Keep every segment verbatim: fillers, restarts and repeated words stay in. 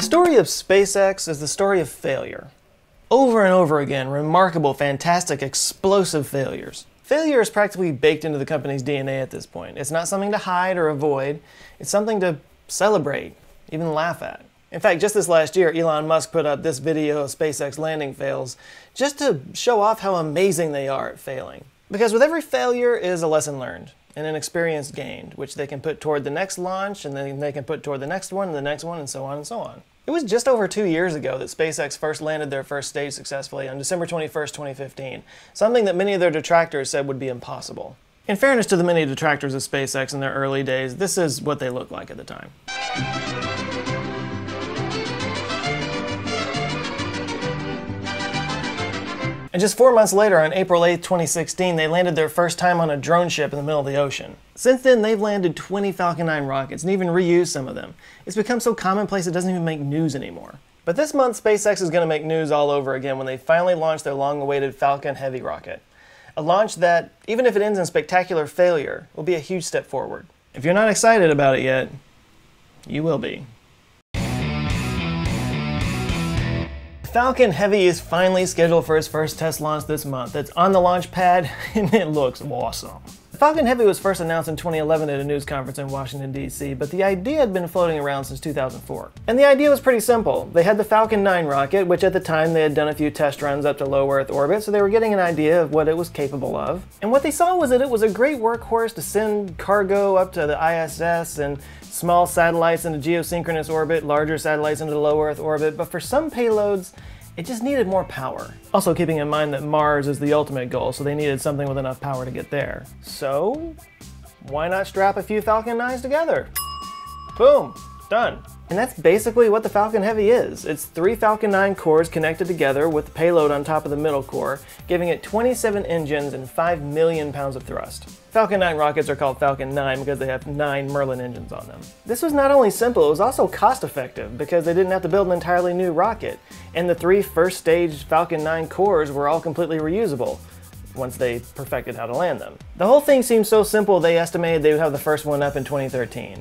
story of SpaceX is the story of failure. Over and over again, remarkable, fantastic, explosive failures. Failure is practically baked into the company's D N A at this point. It's not something to hide or avoid. It's something to celebrate, even laugh at. In fact, just this last year, Elon Musk put up this video of SpaceX landing fails just to show off how amazing they are at failing. Because with every failure is a lesson learned and an experience gained, which they can put toward the next launch, and then they can put toward the next one, and the next one, and so on and so on. It was just over two years ago that SpaceX first landed their first stage successfully on December twenty-first, twenty fifteen, something that many of their detractors said would be impossible. In fairness to the many detractors of SpaceX in their early days, this is what they looked like at the time. And just four months later, on April eighth, twenty sixteen, they landed their first time on a drone ship in the middle of the ocean. Since then, they've landed twenty Falcon nine rockets and even reused some of them. It's become so commonplace it doesn't even make news anymore. But this month, SpaceX is going to make news all over again when they finally launch their long-awaited Falcon Heavy rocket. A launch that, even if it ends in spectacular failure, will be a huge step forward. If you're not excited about it yet, you will be. Falcon Heavy is finally scheduled for its first test launch this month. It's on the launch pad, and it looks awesome. The Falcon Heavy was first announced in twenty eleven at a news conference in Washington, D C, but the idea had been floating around since two thousand four. And the idea was pretty simple. They had the Falcon nine rocket, which at the time they had done a few test runs up to low Earth orbit, so they were getting an idea of what it was capable of. And what they saw was that it was a great workhorse to send cargo up to the I S S and small satellites into geosynchronous orbit, larger satellites into the low Earth orbit, but for some payloads, it just needed more power. Also keeping in mind that Mars is the ultimate goal, so they needed something with enough power to get there. So, why not strap a few Falcon nines together? Boom, done. And that's basically what the Falcon Heavy is. It's three Falcon nine cores connected together with the payload on top of the middle core, giving it twenty-seven engines and five million pounds of thrust. Falcon nine rockets are called Falcon nine because they have nine Merlin engines on them. This was not only simple, it was also cost effective because they didn't have to build an entirely new rocket. And the three first stage Falcon nine cores were all completely reusable once they perfected how to land them. The whole thing seemed so simple they estimated they would have the first one up in twenty thirteen.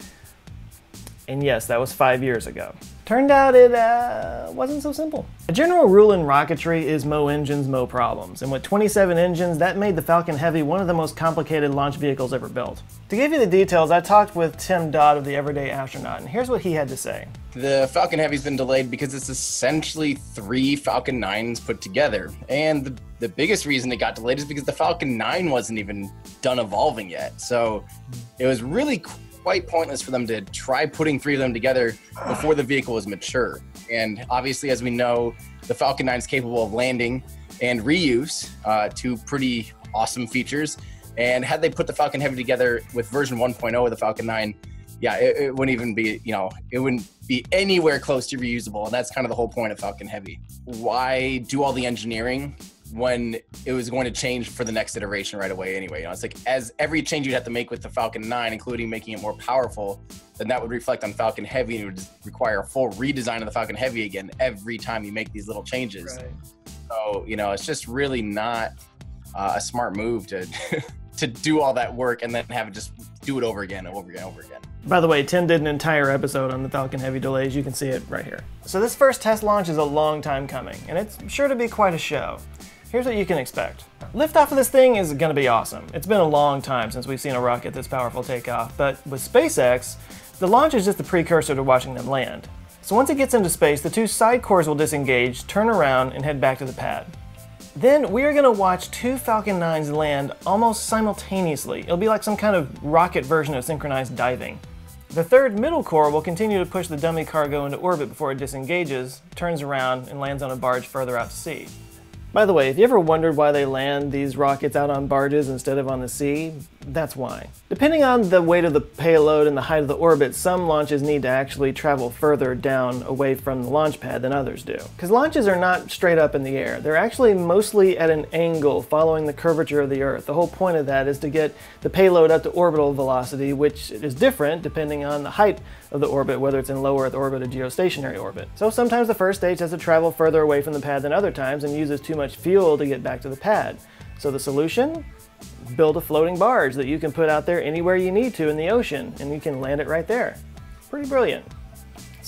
And yes, that was five years ago. Turned out it uh, wasn't so simple. A general rule in rocketry is mo engines, mo problems. And with twenty-seven engines, that made the Falcon Heavy one of the most complicated launch vehicles ever built. To give you the details, I talked with Tim Dodd of the Everyday Astronaut, and here's what he had to say. The Falcon Heavy's been delayed because it's essentially three Falcon nines put together. And the, the biggest reason it got delayed is because the Falcon nine wasn't even done evolving yet. So it was really cool. Quite pointless for them to try putting three of them together before the vehicle was mature. And obviously, as we know, the Falcon nine is capable of landing and reuse, uh, two pretty awesome features. And had they put the Falcon Heavy together with version one point oh of the Falcon nine, yeah, it, it wouldn't even be, you know, it wouldn't be anywhere close to reusable. And that's kind of the whole point of Falcon Heavy. Why do all the engineering when it was going to change for the next iteration right away anyway? You know, it's like as every change you'd have to make with the Falcon nine, including making it more powerful, then that would reflect on Falcon Heavy, and it would require a full redesign of the Falcon Heavy again every time you make these little changes. Right. So, you know, it's just really not uh, a smart move to to do all that work and then have it just do it over again and over again and over again. By the way, Tim did an entire episode on the Falcon Heavy delays. You can see it right here. So this first test launch is a long time coming, and it's sure to be quite a show. Here's what you can expect. Liftoff of this thing is gonna be awesome. It's been a long time since we've seen a rocket this powerful take off, but with SpaceX, the launch is just the precursor to watching them land. So once it gets into space, the two side cores will disengage, turn around, and head back to the pad. Then we are gonna watch two Falcon nines land almost simultaneously. It'll be like some kind of rocket version of synchronized diving. The third middle core will continue to push the dummy cargo into orbit before it disengages, turns around, and lands on a barge further out to sea. By the way, if you ever wondered why they land these rockets out on barges instead of on the sea, that's why. Depending on the weight of the payload and the height of the orbit, some launches need to actually travel further down away from the launch pad than others do. Because launches are not straight up in the air. They're actually mostly at an angle following the curvature of the Earth. The whole point of that is to get the payload up to orbital velocity, which is different depending on the height of the orbit, whether it's in low Earth orbit or geostationary orbit. So sometimes the first stage has to travel further away from the pad than other times and uses too much fuel to get back to the pad. So the solution? Build a floating barge that you can put out there anywhere you need to in the ocean, and you can land it right there. Pretty brilliant. So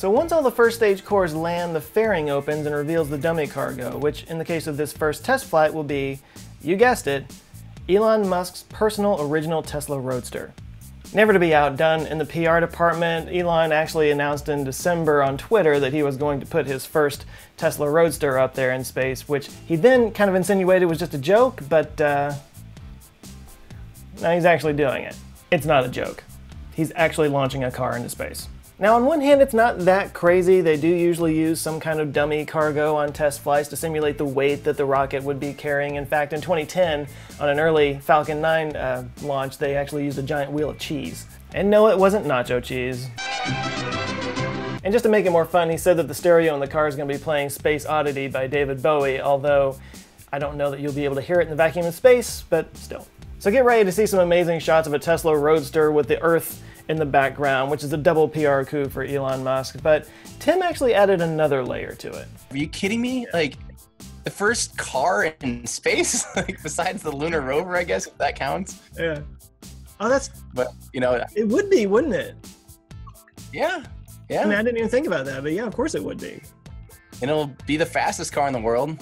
So once all the first stage cores land, the fairing opens and reveals the dummy cargo, which in the case of this first test flight will be, you guessed it, Elon Musk's personal original Tesla Roadster. Never to be outdone in the P R department, Elon actually announced in December on Twitter that he was going to put his first Tesla Roadster up there in space, which he then kind of insinuated was just a joke, but uh, now he's actually doing it. It's not a joke. He's actually launching a car into space. Now, on one hand, it's not that crazy. They do usually use some kind of dummy cargo on test flights to simulate the weight that the rocket would be carrying. In fact, in twenty ten, on an early Falcon nine uh, launch, they actually used a giant wheel of cheese. And no, it wasn't nacho cheese. And just to make it more fun, he said that the stereo in the car is going to be playing Space Oddity by David Bowie, although I don't know that you'll be able to hear it in the vacuum of space, but still. So get ready to see some amazing shots of a Tesla Roadster with the Earth in the background, which is a double P R coup for Elon Musk, but Tim actually added another layer to it. Are you kidding me? Like, the first car in space? Like, besides the lunar rover, I guess, if that counts. Yeah. Oh, that's... But, you know... It would be, wouldn't it? Yeah. Yeah. I mean, I didn't even think about that, but yeah, of course it would be. And it'll be the fastest car in the world.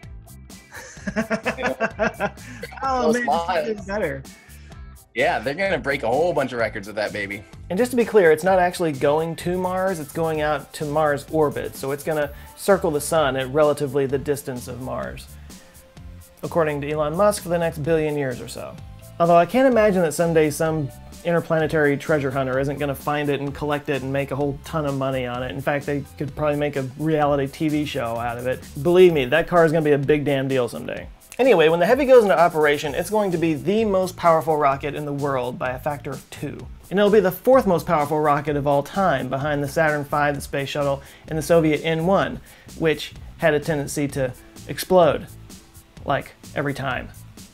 Oh, man, it's better. Yeah, they're going to break a whole bunch of records with that baby. And just to be clear, it's not actually going to Mars, it's going out to Mars orbit. So it's going to circle the sun at relatively the distance of Mars, according to Elon Musk, for the next billion years or so. Although I can't imagine that someday some interplanetary treasure hunter isn't going to find it and collect it and make a whole ton of money on it. In fact, they could probably make a reality T V show out of it. Believe me, that car is going to be a big damn deal someday. Anyway, when the Heavy goes into operation, it's going to be the most powerful rocket in the world by a factor of two. And it'll be the fourth most powerful rocket of all time, behind the Saturn five, the Space Shuttle, and the Soviet N one, which had a tendency to explode, like, every time.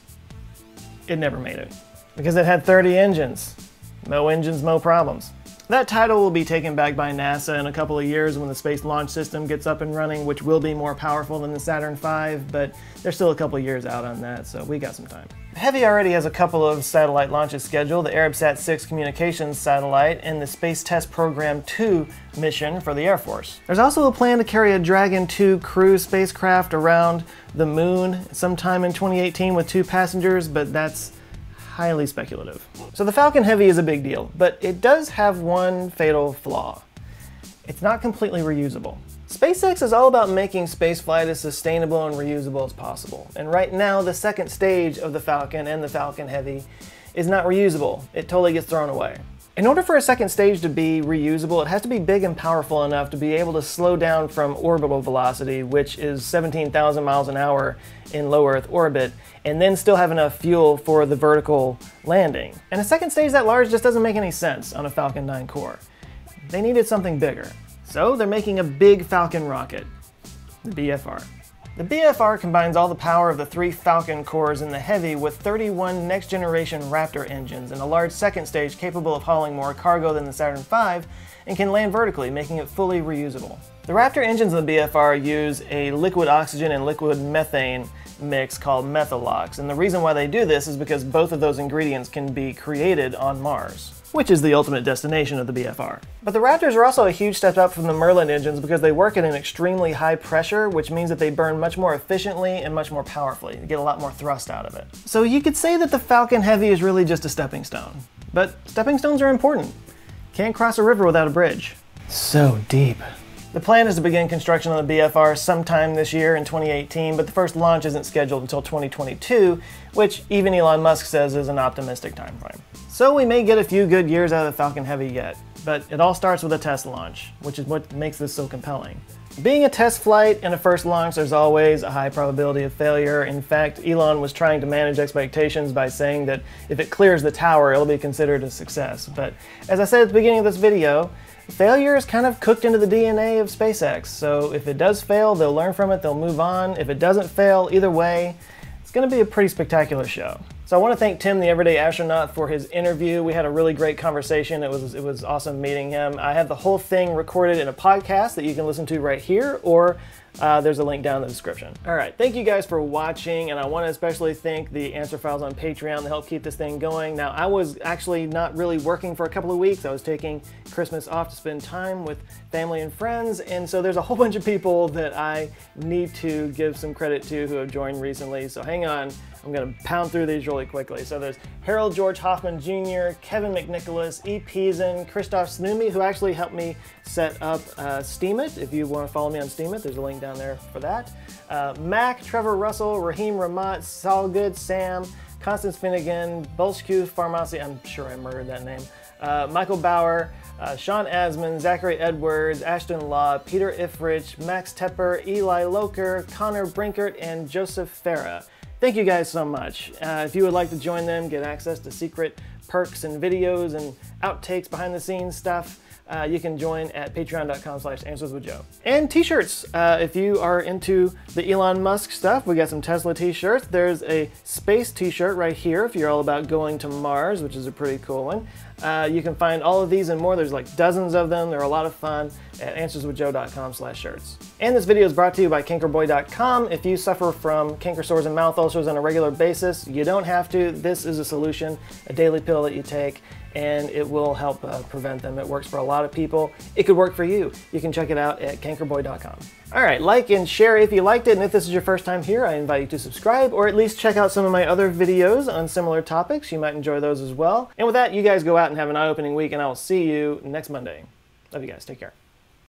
It never made it, because it had thirty engines. No engines, no problems. That title will be taken back by NASA in a couple of years when the Space Launch System gets up and running, which will be more powerful than the Saturn five, but they're still a couple of years out on that, so we got some time. Heavy already has a couple of satellite launches scheduled, the Arabsat six communications satellite and the Space Test Program two mission for the Air Force. There's also a plan to carry a Dragon two cruise spacecraft around the moon sometime in twenty eighteen with two passengers, but that's highly speculative. So the Falcon Heavy is a big deal, but it does have one fatal flaw. It's not completely reusable. SpaceX is all about making spaceflight as sustainable and reusable as possible. And right now, the second stage of the Falcon and the Falcon Heavy is not reusable. It totally gets thrown away. In order for a second stage to be reusable, it has to be big and powerful enough to be able to slow down from orbital velocity, which is seventeen thousand miles an hour in low Earth orbit, and then still have enough fuel for the vertical landing. And a second stage that large just doesn't make any sense on a Falcon nine core. They needed something bigger. So they're making a big Falcon rocket, the B F R. The B F R combines all the power of the three Falcon cores in the Heavy with thirty-one next-generation Raptor engines and a large second stage capable of hauling more cargo than the Saturn five and can land vertically, making it fully reusable. The Raptor engines in the B F R use a liquid oxygen and liquid methane mix called Methalox, and the reason why they do this is because both of those ingredients can be created on Mars, which is the ultimate destination of the B F R. But the Raptors are also a huge step up from the Merlin engines because they work at an extremely high pressure, which means that they burn much more efficiently and much more powerfully. You get a lot more thrust out of it. So you could say that the Falcon Heavy is really just a stepping stone. But stepping stones are important. Can't cross a river without a bridge. So deep. The plan is to begin construction on the B F R sometime this year in twenty eighteen, but the first launch isn't scheduled until twenty twenty-two, which even Elon Musk says is an optimistic time frame. So we may get a few good years out of the Falcon Heavy yet, but it all starts with a test launch, which is what makes this so compelling. Being a test flight and a first launch, there's always a high probability of failure. In fact, Elon was trying to manage expectations by saying that if it clears the tower, it'll be considered a success. But as I said at the beginning of this video, failure is kind of cooked into the D N A of SpaceX. So if it does fail, they'll learn from it, they'll move on. If it doesn't fail, either way, it's going to be a pretty spectacular show. So I want to thank Tim, the Everyday Astronaut, for his interview. We had a really great conversation. It was, it was awesome meeting him. I have the whole thing recorded in a podcast that you can listen to right here, or uh, there's a link down in the description. All right, thank you guys for watching, and I want to especially thank the Answer Files on Patreon to help keep this thing going. Now, I was actually not really working for a couple of weeks. I was taking Christmas off to spend time with family and friends, and so there's a whole bunch of people that I need to give some credit to who have joined recently, so hang on. I'm going to pound through these really quickly. So there's Harold George Hoffman Junior, Kevin McNicholas, E. Peason, Christoph Snoomy, who actually helped me set up uh, Steemit. If you want to follow me on Steemit, there's a link down there for that. Uh, Mac, Trevor Russell, Raheem Ramat, Salgood, Sam, Constance Finnegan, Bolshku Pharmacy, I'm sure I murdered that name, uh, Michael Bauer, uh, Sean Asman, Zachary Edwards, Ashton Law, Peter Ifrich, Max Tepper, Eli Loker, Connor Brinkert, and Joseph Farah. Thank you guys so much. Uh, if you would like to join them, get access to secret perks and videos and outtakes, behind the scenes stuff, uh, you can join at patreon.com slash answers with Joe. And t-shirts. Uh, if you are into the Elon Musk stuff, we got some Tesla t-shirts. There's a space t-shirt right here if you're all about going to Mars, which is a pretty cool one. Uh, you can find all of these and more. There's like dozens of them. They're a lot of fun at answerswithjoe.com slash shirts. And this video is brought to you by kinkerboy dot com. If you suffer from canker sores and mouth ulcers on a regular basis, you don't have to. This is a solution, a daily pill that you take, and it will help uh, prevent them. It works for a lot of people. It could work for you. You can check it out at kinkerboy dot com. All right, like and share if you liked it, and if this is your first time here, I invite you to subscribe, or at least check out some of my other videos on similar topics. You might enjoy those as well. And with that, you guys go out and have an eye-opening week, and I will see you next Monday. Love you guys. Take care.